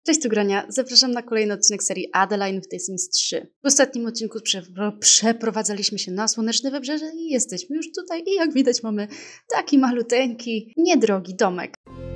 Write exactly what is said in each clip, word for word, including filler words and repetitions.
Cześć, tu Grania. Zapraszam na kolejny odcinek serii Adeline w The Sims trzy. W ostatnim odcinku przepro- przeprowadzaliśmy się na Słoneczne Wybrzeże i jesteśmy już tutaj i jak widać mamy taki maluteńki, niedrogi domek.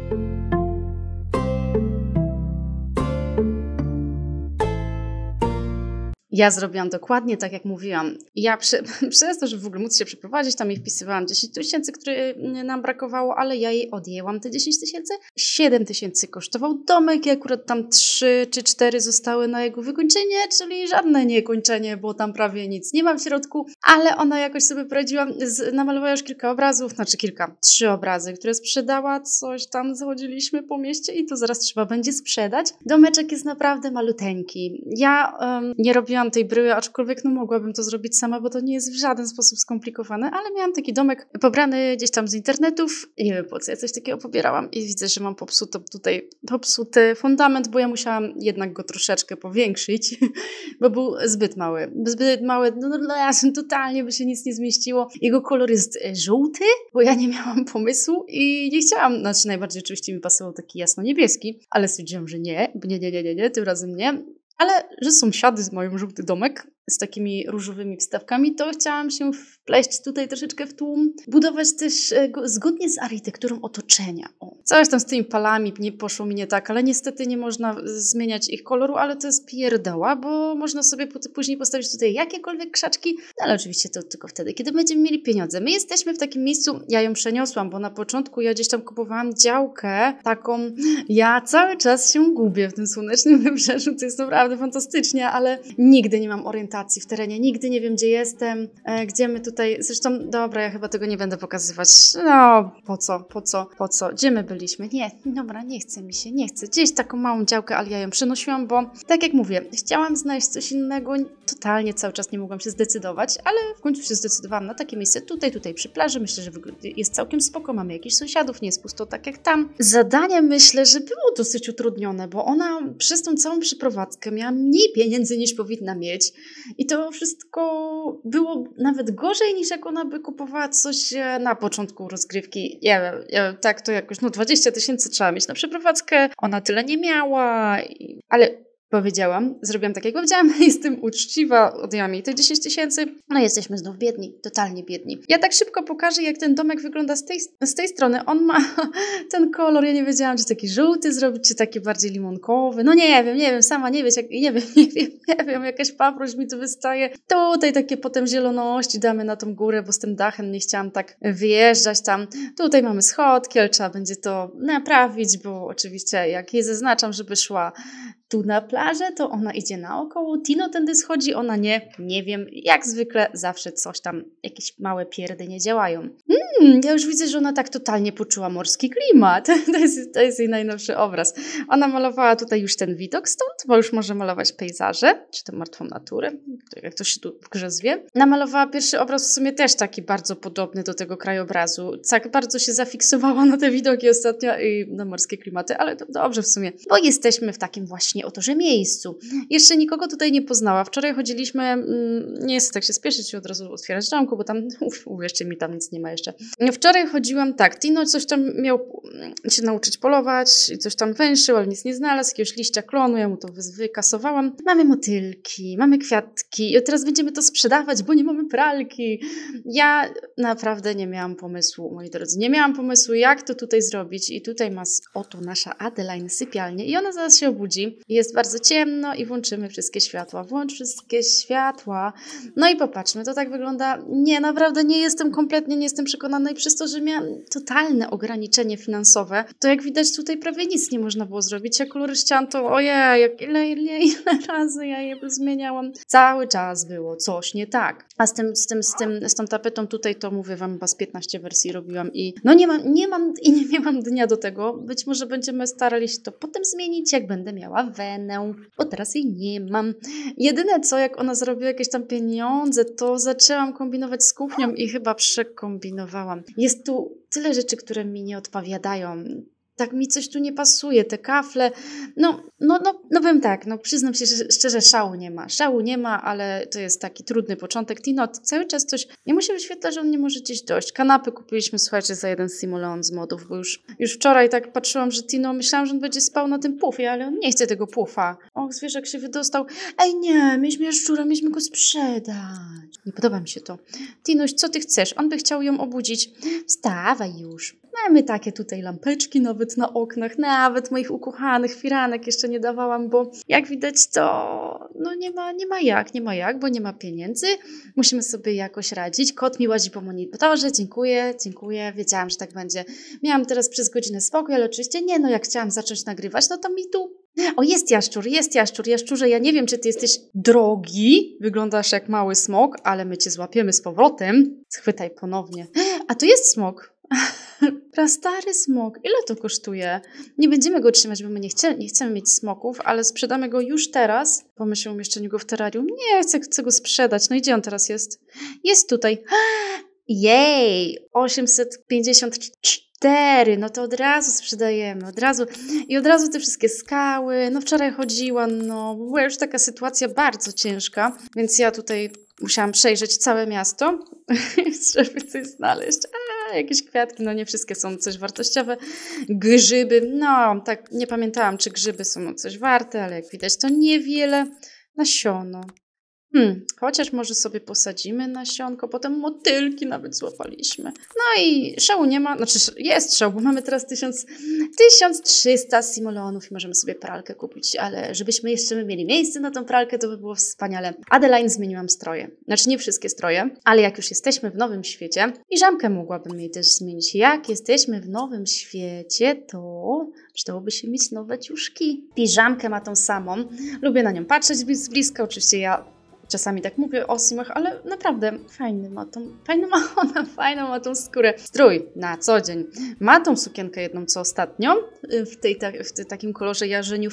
Ja zrobiłam dokładnie tak, jak mówiłam. Ja prze, przez to, żeby w ogóle móc się przeprowadzić, tam jej wpisywałam dziesięć tysięcy, które nam brakowało, ale ja jej odjęłam te dziesięć tysięcy. siedem tysięcy kosztował domek i akurat tam trzy czy cztery zostały na jego wykończenie, czyli żadne niekończenie, bo tam prawie nic nie ma w środku, ale ona jakoś sobie poradziła, z, namalowała już kilka obrazów, znaczy kilka, trzy obrazy, które sprzedała, coś tam zachodziliśmy po mieście i to zaraz trzeba będzie sprzedać. Domeczek jest naprawdę maluteńki. Ja um, nie robiłam tej bryły, aczkolwiek no mogłabym to zrobić sama, bo to nie jest w żaden sposób skomplikowane, ale miałam taki domek pobrany gdzieś tam z internetów. Nie wiem po co ja coś takiego pobierałam i widzę, że mam popsuty tutaj popsuty fundament, bo ja musiałam jednak go troszeczkę powiększyć, bo był zbyt mały. Zbyt mały, no, no razem totalnie by się nic nie zmieściło. Jego kolor jest żółty, bo ja nie miałam pomysłu i nie chciałam, znaczy najbardziej oczywiście mi pasował taki jasno-niebieski, ale stwierdziłam, że nie, nie, nie, nie, nie, nie, tym razem nie. Ale że sąsiady mają żółty domek z takimi różowymi wstawkami, to chciałam się wpleść tutaj troszeczkę w tłum, budować też e, go, zgodnie z architekturą otoczenia. O, coś tam z tymi palami nie poszło mi nie tak, ale niestety nie można zmieniać ich koloru, ale to jest pierdoła, bo można sobie później postawić tutaj jakiekolwiek krzaczki, ale oczywiście to tylko wtedy, kiedy będziemy mieli pieniądze. My jesteśmy w takim miejscu, ja ją przeniosłam, bo na początku ja gdzieś tam kupowałam działkę taką, ja cały czas się gubię w tym Słonecznym Wybrzeżu, to jest naprawdę fantastycznie, ale nigdy nie mam orientacji w terenie, nigdy nie wiem, gdzie jestem, e, gdzie my tutaj, zresztą, dobra, ja chyba tego nie będę pokazywać, no, po co, po co, po co, gdzie my byliśmy, nie, dobra, nie chce mi się, nie chcę, gdzieś taką małą działkę, ale ja ją przenosiłam, bo, tak jak mówię, chciałam znaleźć coś innego, totalnie cały czas nie mogłam się zdecydować, ale w końcu się zdecydowałam na takie miejsce tutaj, tutaj przy plaży, myślę, że jest całkiem spoko, mamy jakichś sąsiadów, nie jest pusto tak jak tam. Zadanie myślę, że było dosyć utrudnione, bo ona przez tą całą przeprowadzkę miała mniej pieniędzy niż powinna mieć. I to wszystko było nawet gorzej, niż jak ona by kupowała coś na początku rozgrywki. Nie wiem, ja, tak to jakoś, no dwadzieścia tysięcy trzeba mieć na przeprowadzkę, ona tyle nie miała, i, ale powiedziałam, zrobiłam tak, jak powiedziałam, jestem uczciwa, odjęłam jej te dziesięć tysięcy, no jesteśmy znów biedni, totalnie biedni. Ja tak szybko pokażę, jak ten domek wygląda z tej, z tej strony. On ma ten kolor, ja nie wiedziałam, czy taki żółty zrobić, czy taki bardziej limonkowy. No nie wiem, nie wiem, sama nie wiesz, jak, nie wiem, nie wiem, nie wiem, jakaś paproć mi tu wystaje. Tutaj takie potem zieloności damy na tą górę, bo z tym dachem nie chciałam tak wyjeżdżać tam. Tutaj mamy schodki, ale trzeba będzie to naprawić, bo oczywiście jak jej zaznaczam, żeby szła tu na plażę, to ona idzie naokoło. Tino tędy schodzi, ona nie. Nie wiem, jak zwykle zawsze coś tam, jakieś małe pierdy nie działają. Hmm, ja już widzę, że ona tak totalnie poczuła morski klimat. To jest, to jest jej najnowszy obraz. Ona malowała tutaj już ten widok stąd, bo już może malować pejzaże, czy tę martwą naturę, jak to się tu w grze zwie. Namalowała pierwszy obraz w sumie też taki bardzo podobny do tego krajobrazu. Tak bardzo się zafiksowała na te widoki ostatnio i na morskie klimaty, ale to dobrze w sumie, bo jesteśmy w takim właśnie oto, że miejscu. Jeszcze nikogo tutaj nie poznała. Wczoraj chodziliśmy, mm, nie chcę tak się spieszyć i od razu otwierać domku, bo tam, uf, uwierzcie mi, tam nic nie ma jeszcze. Wczoraj chodziłam tak, Tino coś tam miał się nauczyć polować i coś tam węszył, ale nic nie znalazł, jakiegoś liścia klonu, ja mu to wy- wykasowałam. Mamy motylki, mamy kwiatki i teraz będziemy to sprzedawać, bo nie mamy pralki. Ja naprawdę nie miałam pomysłu, moi drodzy, nie miałam pomysłu, jak to tutaj zrobić i tutaj ma oto nasza Adeline sypialnię i ona zaraz się obudzi. Jest bardzo ciemno i włączymy wszystkie światła. Włącz wszystkie światła. No i popatrzmy, to tak wygląda. Nie, naprawdę nie jestem kompletnie, nie jestem przekonana i przez to, że miałam totalne ograniczenie finansowe, to jak widać tutaj prawie nic nie można było zrobić. Ja kolory ścian to ojej, jak ile, ile, ile razy ja je zmieniałam. Cały czas było coś nie tak. A z tym, z tym, z tym, z tą tapetą tutaj to mówię wam, chyba z piętnaście wersji robiłam i no nie mam, nie mam i nie miałam dnia do tego. Być może będziemy starali się to potem zmienić, jak będę miała wenę, bo teraz jej nie mam. Jedyne co, jak ona zarobiła jakieś tam pieniądze, to zaczęłam kombinować z kuchnią i chyba przekombinowałam. Jest tu tyle rzeczy, które mi nie odpowiadają. tak mi coś tu nie pasuje, te kafle, no, no, no, no powiem tak, no przyznam się że, szczerze, szału nie ma, szału nie ma, ale to jest taki trudny początek. Tino cały czas coś, nie mu się wyświetla, że on nie może gdzieś dojść. Kanapy kupiliśmy, słuchajcie, za jeden simoleon z modów, bo już, już wczoraj tak patrzyłam, że Tino, myślałam, że on będzie spał na tym pufie, ale on nie chce tego pufa. O, zwierzak się wydostał. Ej nie, mieliśmy jaszczura, mieliśmy go sprzedać. Nie podoba mi się to. Tinuś, co ty chcesz? On by chciał ją obudzić. Wstawaj już. Mamy takie tutaj lampeczki nawet na oknach, nawet moich ukochanych firanek jeszcze nie dawałam, bo jak widać to no nie ma, nie ma jak, nie ma jak, bo nie ma pieniędzy. Musimy sobie jakoś radzić. Kot mi łazi po monitorze, dziękuję, dziękuję, wiedziałam, że tak będzie. Miałam teraz przez godzinę spokój, ale oczywiście nie, no jak chciałam zacząć nagrywać, no to mi tu... O, jest jaszczur, jest jaszczur, jaszczurze, ja nie wiem, czy ty jesteś drogi, wyglądasz jak mały smok, ale my cię złapiemy z powrotem. Schwytaj ponownie. A to jest smok. Prastary smok. Ile to kosztuje? Nie będziemy go trzymać, bo my nie, chcie, nie chcemy mieć smoków, ale sprzedamy go już teraz. Pomyśl o umieszczeniu go w terrarium. Nie, chcę, chcę go sprzedać. No i gdzie on teraz jest? Jest tutaj. Jej! osiemset pięćdziesiąt cztery. No to od razu sprzedajemy. Od razu. I od razu te wszystkie skały. No wczoraj chodziłam, no była już taka sytuacja bardzo ciężka, więc ja tutaj musiałam przejrzeć całe miasto, żeby coś znaleźć. A, jakieś kwiatki, no nie wszystkie są coś wartościowe. Grzyby, no tak nie pamiętałam, czy grzyby są coś warte, ale jak widać to niewiele. Nasiono. Hmm, chociaż może sobie posadzimy nasionko, potem motylki nawet złapaliśmy. No i szału nie ma, znaczy jest szał, bo mamy teraz tysiąc, tysiąc trzysta simoleonów i możemy sobie pralkę kupić, ale żebyśmy jeszcze mieli miejsce na tą pralkę, to by było wspaniale. Adeline zmieniłam stroje, znaczy nie wszystkie stroje, ale jak już jesteśmy w nowym świecie, piżamkę mogłabym jej też zmienić. Jak jesteśmy w nowym świecie, to przydałoby się mieć nowe ciuszki. Piżamkę ma tą samą, lubię na nią patrzeć z bliska, oczywiście ja czasami tak mówię o simach, ale naprawdę fajny ma tą, fajną ma ona, fajną ma tą skórę. Strój na co dzień. Ma tą sukienkę jedną, co ostatnio, w, tej, w tej, takim kolorze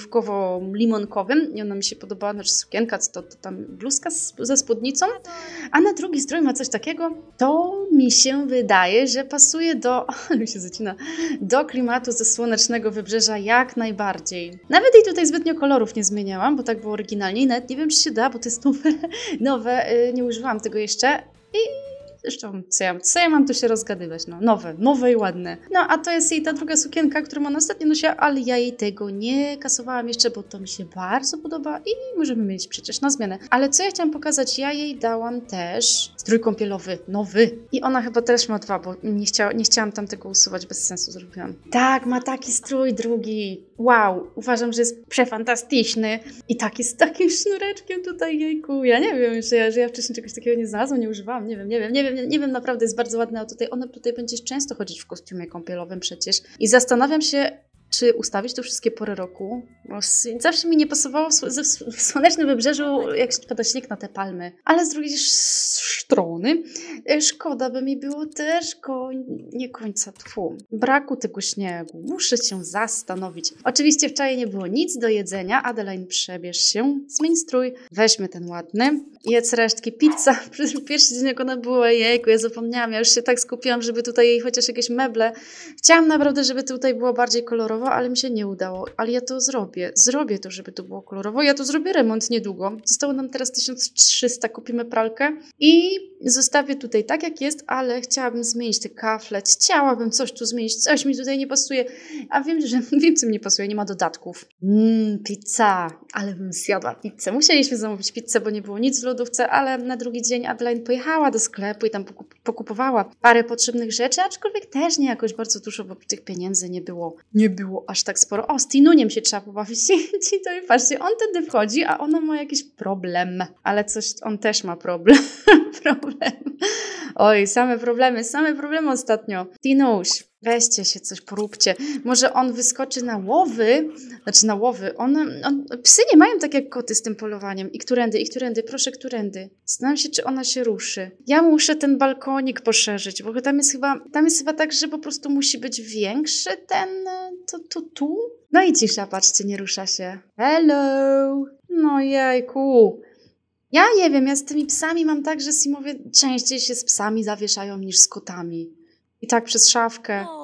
jarzeniówkowo-limonkowym i ona mi się podobała, znaczy sukienka, to, to tam bluzka z, ze spódnicą, a na drugi strój ma coś takiego, to mi się wydaje, że pasuje do, ale się zacina, do klimatu ze słonecznego wybrzeża jak najbardziej. Nawet jej tutaj zbytnio kolorów nie zmieniałam, bo tak było oryginalnie i nawet nie wiem, czy się da, bo to jest nowe, nowe, nie używałam tego jeszcze i zresztą co ja, co ja mam tu się rozgadywać, no nowe, nowe i ładne. No a to jest jej ta druga sukienka, którą ona ostatnio nosiła, ale ja jej tego nie kasowałam jeszcze, bo to mi się bardzo podoba i możemy mieć przecież na zmianę. Ale co ja chciałam pokazać, ja jej dałam też strój kąpielowy, nowy i ona chyba też ma dwa, bo nie, chciała, nie chciałam tam tego usuwać, bez sensu zrobiłam. Tak, ma taki strój drugi. Wow, uważam, że jest przefantastyczny i taki z takim sznureczkiem tutaj, jejku, ja nie wiem, że ja, że ja wcześniej czegoś takiego nie znalazłam, nie używałam, nie wiem, nie wiem, nie wiem, nie, nie wiem, naprawdę jest bardzo ładne, a tutaj ona tutaj będzie często chodzić w kostiumie kąpielowym przecież i zastanawiam się, czy ustawić tu wszystkie pory roku, bo zawsze mi nie pasowało w, w, w słonecznym wybrzeżu, jak pada śnieg na te palmy, ale z drugiej strony szkoda by mi było też ko nie końca, tfu, braku tego śniegu. Muszę się zastanowić. Oczywiście wczoraj nie było nic do jedzenia. Adeline, przebierz się, zmień strój, weźmy ten ładny, jedz resztki. Pizza, pierwszy dzień jak ona była, jejku, ja zapomniałam, ja już się tak skupiłam, żeby tutaj jej chociaż jakieś meble. Chciałam naprawdę, żeby tutaj było bardziej kolorowo, ale mi się nie udało. Ale ja to zrobię. Zrobię to, żeby to było kolorowo. Ja to zrobię remont niedługo. Zostało nam teraz tysiąc trzysta. Kupimy pralkę i zostawię tutaj tak, jak jest, ale chciałabym zmienić te kafle. Chciałabym coś tu zmienić. Coś mi tutaj nie pasuje. A wiem, że wiem, co mi nie pasuje. Nie ma dodatków. Mmm, pizza. Ale bym zjadła pizzę. Musieliśmy zamówić pizzę, bo nie było nic w lodówce, ale na drugi dzień Adeline pojechała do sklepu i tam pokupowała parę potrzebnych rzeczy, aczkolwiek też nie jakoś bardzo dużo, bo tych pieniędzy nie było. Nie było aż tak sporo. O, z Tinuniem się trzeba pobawić. Ci to i patrzcie, on wtedy wchodzi, a ona ma jakiś problem. Ale coś, on też ma problem. problem. Oj, same problemy, same problemy ostatnio. Tinuś, weźcie się coś, poróbcie. Może on wyskoczy na łowy, znaczy na łowy. On, on, psy nie mają tak jak koty z tym polowaniem. I którędy, i którędy, proszę, którędy. Zastanawiam się, czy ona się ruszy. Ja muszę ten balkonik poszerzyć, bo tam jest chyba, tam jest chyba tak, że po prostu musi być większy ten, to, to tu. No i cisza, patrzcie, nie rusza się. Hello! No jejku. Ja nie wiem, ja z tymi psami mam tak, że simowie częściej się z psami zawieszają niż z kotami. I tak przez szafkę.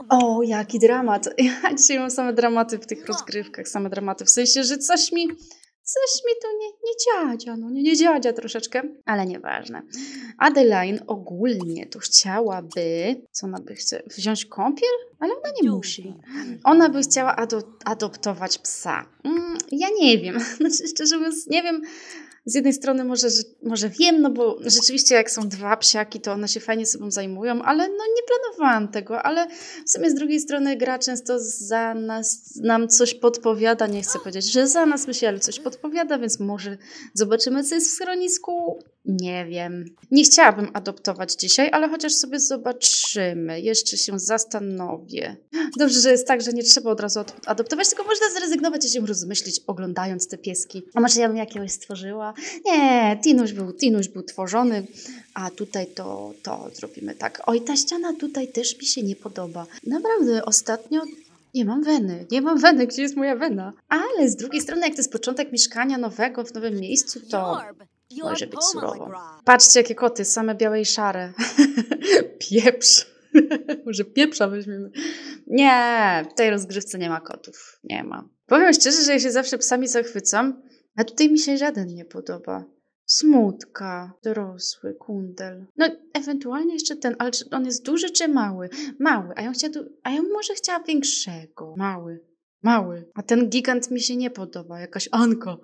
O, jaki dramat. Ja dzisiaj mam same dramaty w tych rozgrywkach, same dramaty. W sensie, że coś mi, coś mi to nie, nie dziadzia, no nie, nie dziadzia troszeczkę, ale nieważne. Adeline ogólnie to chciałaby, co ona by chce, wziąć kąpiel? Ale ona nie musi. Ona by chciała ado- adoptować psa. Mm, ja nie wiem, znaczy, szczerze mówiąc, nie wiem. Z jednej strony może, że- może wiem, no bo rzeczywiście jak są dwa psiaki, to one się fajnie sobą zajmują, ale no nie planowałam tego, ale w sumie z drugiej strony gra często za nas, nam coś podpowiada, nie chcę powiedzieć, że za nas myśli, ale coś podpowiada, więc może zobaczymy, co jest w schronisku. Nie wiem. Nie chciałabym adoptować dzisiaj, ale chociaż sobie zobaczymy. Jeszcze się zastanowię. Dobrze, że jest tak, że nie trzeba od razu ad- adoptować, tylko można zrezygnować i się rozmyślić, oglądając te pieski. A może ja bym jakiegoś stworzyła? Nie, Tinuś był, Tinuś był tworzony, a tutaj to, to zrobimy tak. Oj, ta ściana tutaj też mi się nie podoba. Naprawdę, ostatnio nie mam weny, nie mam weny, gdzie jest moja wena? Ale z drugiej strony, jak to jest początek mieszkania nowego w nowym miejscu, to może być surowo. Patrzcie, jakie koty, same białe i szare. Pieprz. Może pieprza weźmiemy. Nie, w tej rozgrywce nie ma kotów. Nie ma. Powiem szczerze, że ja się zawsze psami zachwycam, a tutaj mi się żaden nie podoba. Smutka, dorosły, kundel. No, ewentualnie jeszcze ten, ale czy on jest duży czy mały? Mały, a ja, chciała, du- a ja może chciała większego. Mały, mały. A ten gigant mi się nie podoba, jakaś Anka.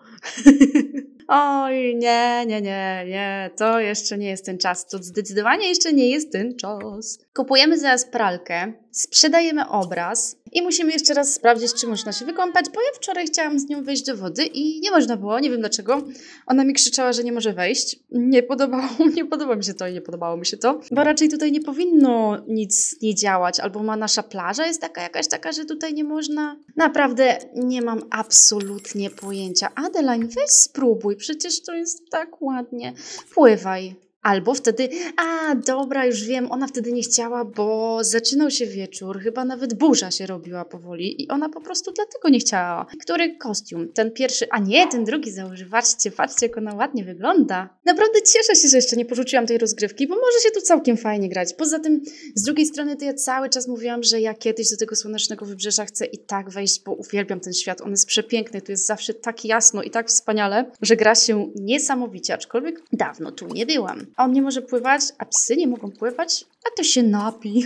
Oj, nie, nie, nie, nie, to jeszcze nie jest ten czas. To zdecydowanie jeszcze nie jest ten czas. Kupujemy zaraz pralkę, sprzedajemy obraz i musimy jeszcze raz sprawdzić, czy można się wykąpać, bo ja wczoraj chciałam z nią wejść do wody i nie można było, nie wiem dlaczego. Ona mi krzyczała, że nie może wejść. Nie podobało, nie podoba mi się to i nie podobało mi się to, bo raczej tutaj nie powinno nic nie działać, albo ma nasza plaża jest taka jakaś taka, że tutaj nie można. Naprawdę nie mam absolutnie pojęcia. Adeline, weź spróbuj, przecież to jest tak ładnie. Pływaj. Albo wtedy, a dobra, już wiem, ona wtedy nie chciała, bo zaczynał się wieczór, chyba nawet burza się robiła powoli i ona po prostu dlatego nie chciała. Który kostium? Ten pierwszy, a nie, ten drugi założy. Patrzcie, patrzcie, jak ona ładnie wygląda. Naprawdę cieszę się, że jeszcze nie porzuciłam tej rozgrywki, bo może się tu całkiem fajnie grać. Poza tym, z drugiej strony, to ja cały czas mówiłam, że ja kiedyś do tego Słonecznego Wybrzeża chcę i tak wejść, bo uwielbiam ten świat. On jest przepiękny, tu jest zawsze tak jasno i tak wspaniale, że gra się niesamowicie, aczkolwiek dawno tu nie byłam. On nie może pływać, a psy nie mogą pływać, a to się napi.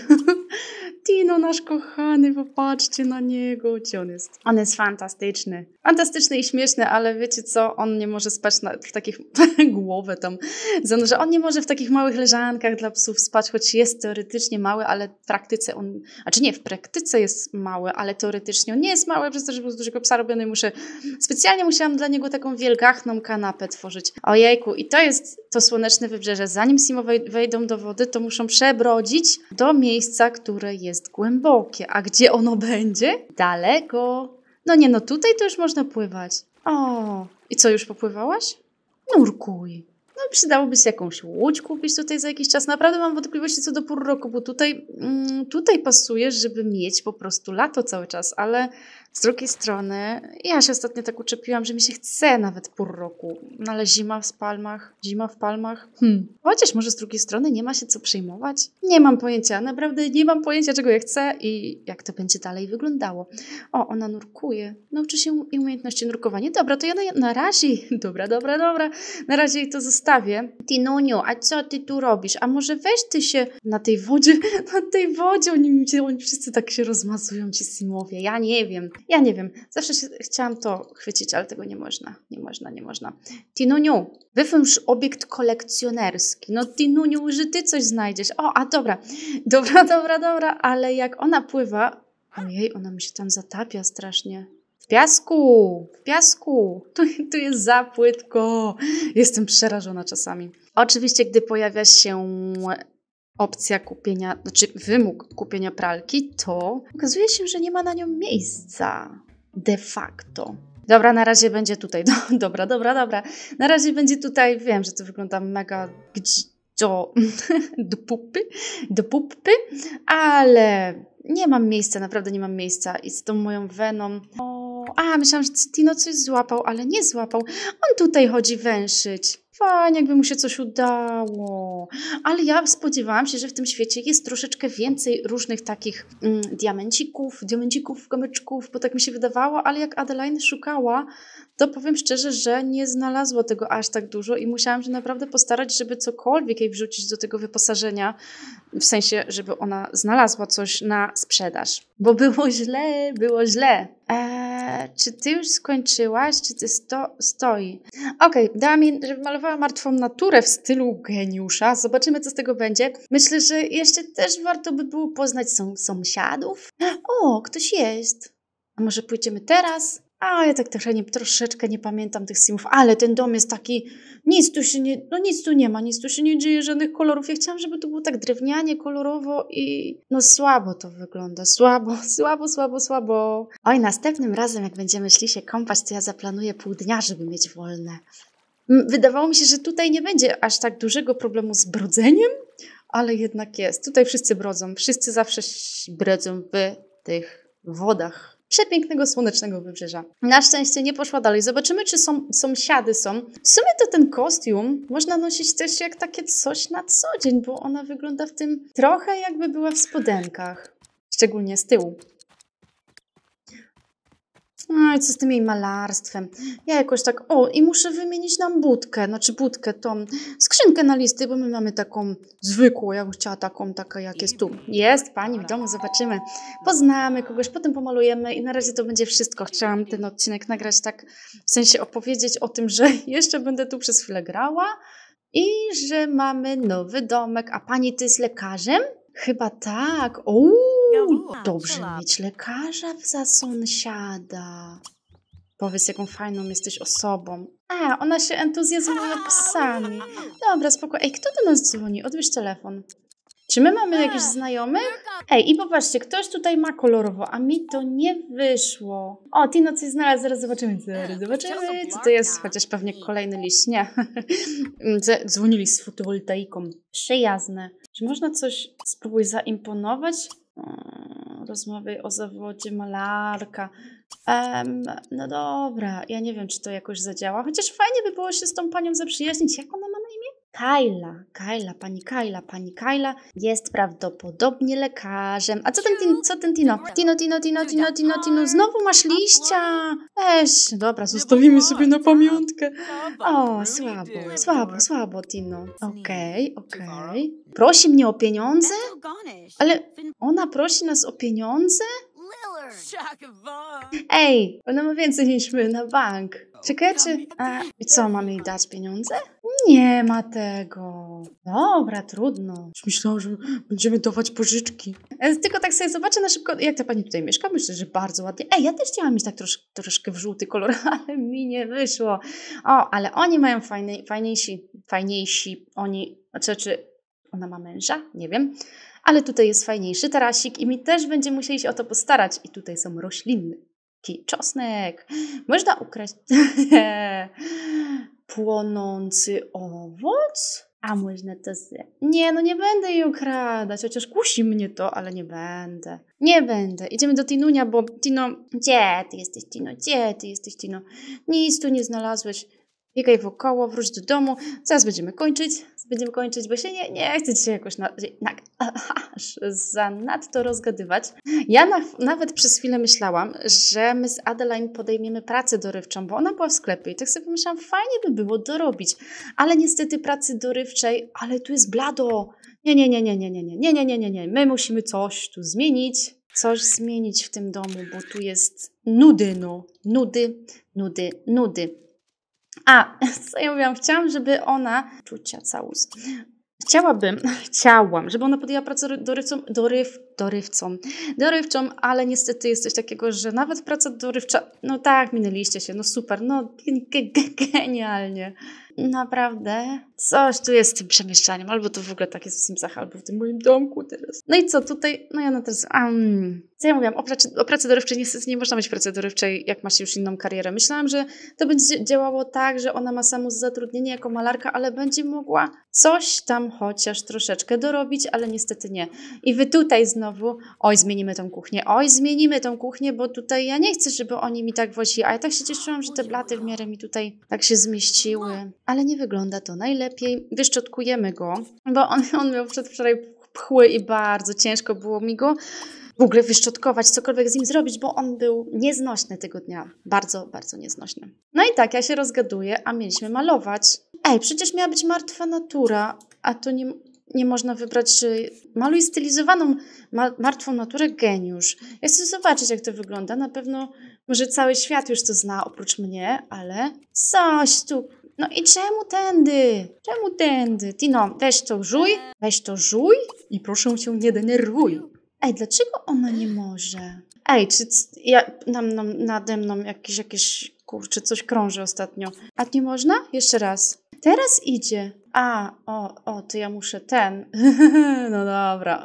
Tino, nasz kochany, popatrzcie na niego, gdzie on jest. On jest fantastyczny. Fantastyczny i śmieszny, ale wiecie co, on nie może spać na, w takich głowę tam zanurza. On nie może w takich małych leżankach dla psów spać, choć jest teoretycznie mały, ale w praktyce on, znaczy nie, w praktyce jest mały, ale teoretycznie on nie jest mały, przez to, że był z dużego psa robiony i muszę, specjalnie musiałam dla niego taką wielgachną kanapę tworzyć. Ojejku, i to jest to Słoneczne Wybrzeże. Zanim Simo wej- wejdą do wody, to muszą przebrodzić do miejsca, które jest głębokie. A gdzie ono będzie? Daleko. No nie, no tutaj to już można pływać. O, i co, już popływałaś? Nurkuj. No przydałoby się jakąś łódź kupić tutaj za jakiś czas. Naprawdę mam wątpliwości co do pół roku, bo tutaj, mm, tutaj pasuje, żeby mieć po prostu lato cały czas, ale z drugiej strony ja się ostatnio tak uczepiłam, że mi się chce nawet pół roku. No ale zima w Palmach, zima w Palmach. Hmm. Chociaż może z drugiej strony nie ma się co przejmować. Nie mam pojęcia, naprawdę nie mam pojęcia, czego ja chcę i jak to będzie dalej wyglądało. O, ona nurkuje. Nauczy się i umiejętności nurkowania. Dobra, to ja na, na razie, dobra, dobra, dobra, na razie jej to zostawię. Tinuniu, a co ty tu robisz? A może weź ty się na tej wodzie, na tej wodzie, oni, oni wszyscy tak się rozmazują, ci Simowie. Ja nie wiem, ja nie wiem. Zawsze się, chciałam to chwycić, ale tego nie można, nie można, nie można. Tinuniu, wywęż obiekt kolekcjonerski. No Tinuniu, że ty coś znajdziesz. O, a dobra, dobra, dobra, dobra, ale jak ona pływa, ojej, ona mi się tam zatapia strasznie. W piasku, w piasku, tu, tu jest za płytko. Jestem przerażona czasami. Oczywiście, gdy pojawia się opcja kupienia, znaczy wymóg kupienia pralki, to okazuje się, że nie ma na nią miejsca. De facto. Dobra, na razie będzie tutaj. Do, dobra, dobra, dobra. Na razie będzie tutaj, wiem, że to wygląda mega do, do pupy, do pupy, ale nie mam miejsca, naprawdę nie mam miejsca i z tą moją weną. O, a, myślałam, że Tino coś złapał, ale nie złapał. On tutaj chodzi węszyć. Fajnie, jakby mu się coś udało. Ale ja spodziewałam się, że w tym świecie jest troszeczkę więcej różnych takich mm, diamencików, diamencików, kamyczków, bo tak mi się wydawało, ale jak Adeline szukała, to powiem szczerze, że nie znalazła tego aż tak dużo i musiałam się naprawdę postarać, żeby cokolwiek jej wrzucić do tego wyposażenia, w sensie, żeby ona znalazła coś na sprzedaż. Bo było źle, było źle. Eee, czy ty już skończyłaś? Czy ty sto stoi? Okej, okay, dała mi, żeby malowała martwą naturę w stylu geniusza. Zobaczymy, co z tego będzie. Myślę, że jeszcze też warto by było poznać są sąsiadów. O, ktoś jest. A może pójdziemy teraz? A ja tak troszeczkę nie, troszeczkę nie pamiętam tych simów, ale ten dom jest taki, nic tu się nie, no nic tu nie ma, nic tu się nie dzieje, żadnych kolorów. Ja chciałam, żeby to było tak drewnianie, kolorowo i no słabo to wygląda, słabo, słabo, słabo, słabo. Oj, następnym razem jak będziemy szli się kąpać, to ja zaplanuję pół dnia, żeby mieć wolne. Wydawało mi się, że tutaj nie będzie aż tak dużego problemu z brodzeniem, ale jednak jest. Tutaj wszyscy brodzą, wszyscy zawsze brodzą w tych wodach przepięknego, słonecznego wybrzeża. Na szczęście nie poszła dalej. Zobaczymy, czy są, sąsiady są. W sumie to ten kostium można nosić też jak takie coś na co dzień, bo ona wygląda w tym trochę jakby była w spodenkach. Szczególnie z tyłu. Oj, co z tym jej malarstwem? Ja jakoś tak, o, i muszę wymienić nam budkę, znaczy budkę, tą skrzynkę na listy, bo my mamy taką zwykłą, ja bym chciała taką, taka jak jest tu. Jest pani w domu, zobaczymy, poznamy kogoś, potem pomalujemy i na razie to będzie wszystko. Chciałam ten odcinek nagrać tak, w sensie opowiedzieć o tym, że jeszcze będę tu przez chwilę grała i że mamy nowy domek, a pani ty jest lekarzem? Chyba tak, ooo. Dobrze mieć lekarza za sąsiada. Powiedz, jaką fajną jesteś osobą. A, ona się entuzjazmuje psami. Dobra, spoko. Ej, kto do nas dzwoni? Odbierz telefon. Czy my mamy jakichś znajomych? Ej, i popatrzcie, ktoś tutaj ma kolorowo, a mi to nie wyszło. O, Tino coś znalazł, zaraz zobaczymy. Zaraz zobaczymy, co to jest. Chociaż pewnie kolejny liść, nie. Dzwonili z fotowoltaiką. Przyjazne. Czy można coś spróbować zaimponować? Rozmawiaj o zawodzie malarka. Um, no dobra, ja nie wiem, czy to jakoś zadziała, chociaż fajnie by było się z tą panią zaprzyjaźnić. Jak ona ma na imię? Kajla, Kajla, pani Kajla, pani Kajla jest prawdopodobnie lekarzem. A co ten, tin, co ten Tino? Tino, Tino, Tino, Tino, Tino, Tino, znowu masz liścia. Weź, dobra, zostawimy sobie na pamiątkę. O, słabo, słabo, słabo, Tino. Okej, okay, okej. Okay. Prosi mnie o pieniądze? Ale ona prosi nas o pieniądze? Ej, ona ma więcej niż my na bank. Czekajcie, a i co, mamy jej dać pieniądze? Nie ma tego. Dobra, trudno. Myślałam, że będziemy dawać pożyczki. Tylko tak sobie zobaczę na szybko, jak ta pani tutaj mieszka. Myślę, że bardzo ładnie. Ej, ja też chciałam mieć tak trosz, troszkę w żółty kolor, ale mi nie wyszło. O, ale oni mają fajny, fajniejsi, fajniejsi. Oni, znaczy, ona ma męża? Nie wiem. Ale tutaj jest fajniejszy tarasik i mi też będziemy musieli się o to postarać. I tutaj są rośliny. Czosnek. Można ukraść płonący owoc? A można to z... Nie, no nie będę jej ukradać, chociaż kusi mnie to, ale nie będę. Nie będę. Idziemy do Tinunia, bo Tino... Gdzie ty jesteś, Tino? Gdzie ty jesteś, Tino? Nic tu nie znalazłeś. Biegaj wokoło, wróć do domu. Zaraz będziemy kończyć. Będziemy kończyć, bo się nie, nie chcę się jakoś na, na, aż zanadto rozgadywać. Ja na, nawet przez chwilę myślałam, że my z Adeline podejmiemy pracę dorywczą, bo ona była w sklepie i tak sobie pomyślałam, fajnie by było dorobić, ale niestety pracy dorywczej, ale tu jest blado. Nie, nie, nie, nie, nie, nie, nie, nie, nie, nie, nie, nie. My musimy coś tu zmienić, coś zmienić w tym domu, bo tu jest nudy, no, nudy, nudy, nudy. A, co ja mówiłam? Chciałam, żeby ona... Czucia, całus. Chciałabym, chciałam, żeby ona podjęła pracę dorywcą, doryw, dorywcą, dorywczą, ale niestety jest coś takiego, że nawet praca dorywcza... No tak, minęliście się, no super, no genialnie. Naprawdę? Coś tu jest z tym przemieszczaniem, albo to w ogóle tak jest w Simsach, albo w tym moim domku teraz. No i co, tutaj, no ja na teraz, um, co ja mówiłam, o pracy, o pracy dorywczej niestety nie można mieć pracy dorywczej, jak ma się już inną karierę. Myślałam, że to będzie działało tak, że ona ma samozatrudnienie jako malarka, ale będzie mogła coś tam chociaż troszeczkę dorobić, ale niestety nie. I wy tutaj znowu, oj, zmienimy tą kuchnię, oj, zmienimy tą kuchnię, bo tutaj ja nie chcę, żeby oni mi tak wozili, a ja tak się cieszyłam, że te blaty w miarę mi tutaj tak się zmieściły. ale nie wygląda to najlepiej. Wyszczotkujemy go, bo on, on miał przedwczoraj pchły i bardzo ciężko było mi go w ogóle wyszczotkować, cokolwiek z nim zrobić, bo on był nieznośny tego dnia. Bardzo, bardzo nieznośny. No i tak, ja się rozgaduję, a mieliśmy malować. Ej, przecież miała być martwa natura, a to nie, nie można wybrać, że maluj stylizowaną ma, martwą naturę geniusz. Ja chcę zobaczyć, jak to wygląda. Na pewno może cały świat już to zna, oprócz mnie, ale coś tu... No i czemu tędy? Czemu tędy? Tino, weź to żuj, weź to żuj i proszę cię nie denerwuj. Ej, dlaczego ona nie może? Ej, czy c- ja, nam, nam, nade mną jakieś, jakieś, kurczę, coś krąży ostatnio. A nie można? Jeszcze raz. Teraz idzie. A, o, o, to ja muszę ten. No dobra.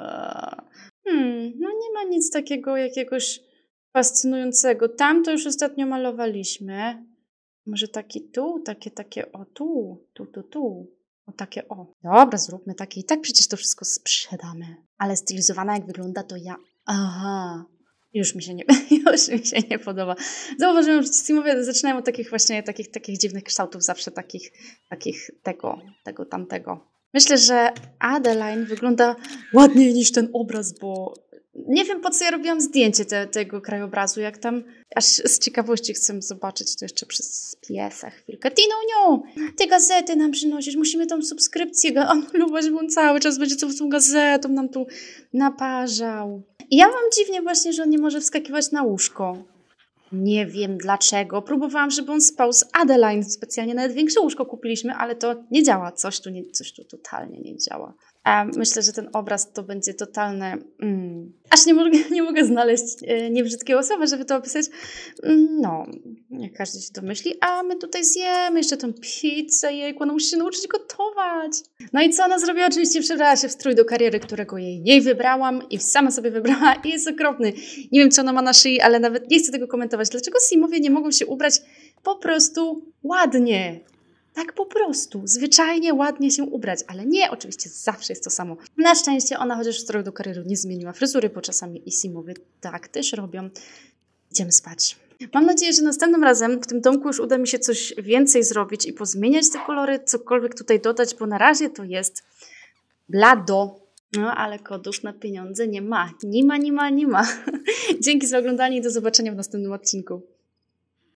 Hmm, no nie ma nic takiego jakiegoś fascynującego. Tam to już ostatnio malowaliśmy. Może taki tu, takie, takie, o tu, tu, tu, tu. O takie, o. Dobra, zróbmy takie. I tak przecież to wszystko sprzedamy. Ale stylizowana jak wygląda, to ja... Aha. Już mi się nie, już mi się nie podoba. Zauważyłam, że ci Simowie zaczynają od takich właśnie, takich, takich dziwnych kształtów, zawsze takich, takich tego, tego, tamtego. Myślę, że Adeline wygląda ładniej niż ten obraz, bo nie wiem, po co ja robiłam zdjęcie te, tego krajobrazu, jak tam aż z ciekawości chcę zobaczyć to jeszcze przez piesa chwilkę. Tinuniu, ty gazety nam przynosisz, musimy tą subskrypcję anulować, bo on cały czas będzie tą, tą gazetą nam tu naparzał. I ja mam dziwnie właśnie, że on nie może wskakiwać na łóżko. Nie wiem dlaczego. Próbowałam, żeby on spał z Adeline. Specjalnie nawet większe łóżko kupiliśmy, ale to nie działa. Coś tu, nie, coś tu totalnie nie działa. A myślę, że ten obraz to będzie totalne... Mm. Aż nie mogę, nie mogę znaleźć e, niebrzydkiego słowa, żeby to opisać. Mm, no, jak każdy się domyśli. A my tutaj zjemy jeszcze tą pizzę. Jejku, ona musi się nauczyć gotować. No i co ona zrobiła? Oczywiście przebrała się w strój do kariery, którego jej nie wybrałam i sama sobie wybrała i jest okropny. Nie wiem, co ona ma na szyi, ale nawet nie chcę tego komentować. Dlaczego Simowie nie mogą się ubrać po prostu ładnie? Tak po prostu, zwyczajnie, ładnie się ubrać, ale nie, oczywiście zawsze jest to samo. Na szczęście ona chociaż w stroju do kariery nie zmieniła fryzury, bo czasami i Simowie tak też robią. Idziemy spać. Mam nadzieję, że następnym razem w tym domku już uda mi się coś więcej zrobić i pozmieniać te kolory, cokolwiek tutaj dodać, bo na razie to jest blado. No, ale kodów na pieniądze nie ma. Nie ma, nie ma, nie ma. Dzięki za oglądanie i do zobaczenia w następnym odcinku.